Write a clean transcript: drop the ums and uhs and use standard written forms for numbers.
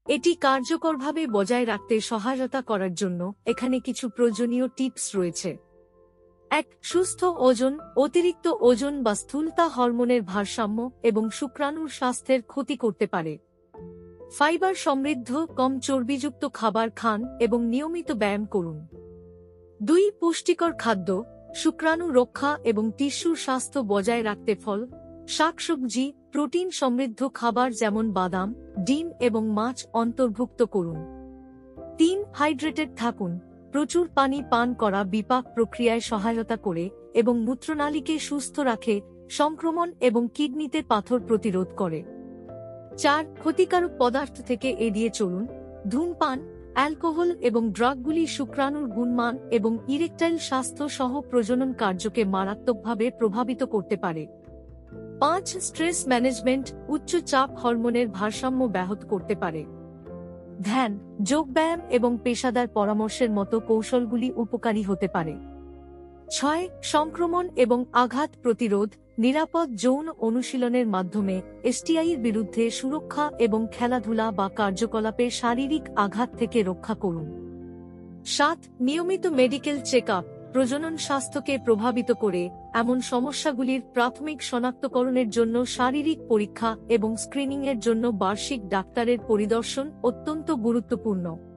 এটি কার্যকরভাবে বজায় রাখতে সহায়তা করার জন্য এখানে কিছু প্রয়োজনীয় টিপস রয়েছে। 1. সুস্থ ওজন। অতিরিক্ত ওজন বা স্থূলতা হরমোনের ভারসাম্য এবং শুক্রাণুর স্বাস্থ্যের ক্ষতি করতে পারে। ফাইবার সমৃদ্ধ কম চর্বিযুক্ত খাবার খান এবং নিয়মিত ব্যায়াম করুন। 2. পুষ্টিকর খাদ্য। শুক্রাণু রক্ষা এবং টিস্যুর স্বাস্থ্য বজায় রাখতে ফল, শাকসবজি, প্রোটিন সমৃদ্ধ খাবার যেমন বাদাম, ডিম এবং মাছ অন্তর্ভুক্ত করুন। 3. হাইড্রেটেড থাকুন। প্রচুর পানি পান করা বিপাক প্রক্রিয়ায় সহায়তা করে এবং মূত্রনালীকে সুস্থ রাখে, সংক্রমণ এবং কিডনিতে পাথর প্রতিরোধ করে। 4. ক্ষতিকারক পদার্থ থেকে এড়িয়ে চলুন। ধূমপান, অ্যালকোহল এবং ড্রাগগুলি শুক্রাণুর গুণমান এবং ইরেকটাইল স্বাস্থ্য সহ প্রজনন কার্যকে মারাত্মকভাবে প্রভাবিত করতে পারে। 5. Stress management. উচ্চ চাপ হরমোনের ভারসাম্য ব্যাহত করতে পারে। ধ্যান, যোগব্যায়াম এবং পেশাদার পরামর্শের মতো কৌশলগুলি উপকারী হতে পারে। 6. সংক্রমণ এবং আঘাত প্রতিরোধ। নিরাপদ যৌন অনুশীলনের মাধ্যমে এসটিআইয়ের বিরুদ্ধে সুরক্ষা এবং খেলাধুলা বা কার্যকলাপে শারীরিক আঘাত থেকে রক্ষা করুন। 7. নিয়মিত মেডিকেল চেকআপ। প্রজনন স্বাস্থ্যকে প্রভাবিত করে এমন সমস্যাগুলির প্রাথমিক শনাক্তকরণের জন্য শারীরিক পরীক্ষা এবং স্ক্রিনিংয়ের জন্য বার্ষিক ডাক্তারের পরিদর্শন অত্যন্ত গুরুত্বপূর্ণ।